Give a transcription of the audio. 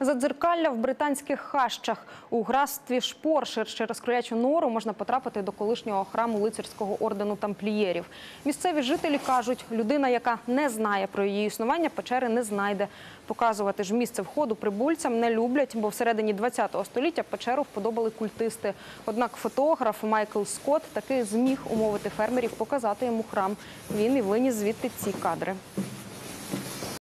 Задзеркалля в британських хащах. У графстві Шпоршир через Кролячу Нору можна потрапити до колишнього храму лицарського ордену тамплієрів. Місцеві жителі кажуть, людина, яка не знає про її існування, печери не знайде. Показувати ж місце входу прибульцям не люблять, бо всередині ХХ століття печеру вподобали культисти. Однак фотограф Майкл Скотт таки зміг умовити фермерів показати йому храм. Він і виніс звідти ці кадри.